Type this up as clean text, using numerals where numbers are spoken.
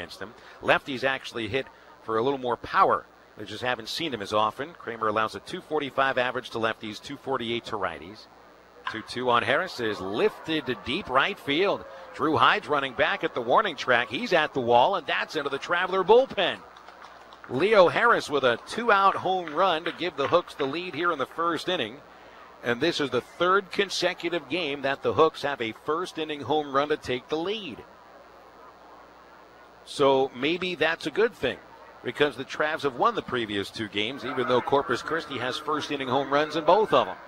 against them. Lefties actually hit for a little more power. They just haven't seen him as often. Kramer allows a 245 average to lefties, 248 to righties. 2-2 on Harris is lifted to deep right field. Drew Hyde's running back at the warning track. He's at the wall, and that's into the Traveler bullpen. Leo Harris with a 2-out home run to give the Hooks the lead here in the first inning. And this is the third consecutive game that the Hooks have a first-inning home run to take the lead. So maybe that's a good thing, because the Travs have won the previous two games, even though Corpus Christi has first-inning home runs in both of them.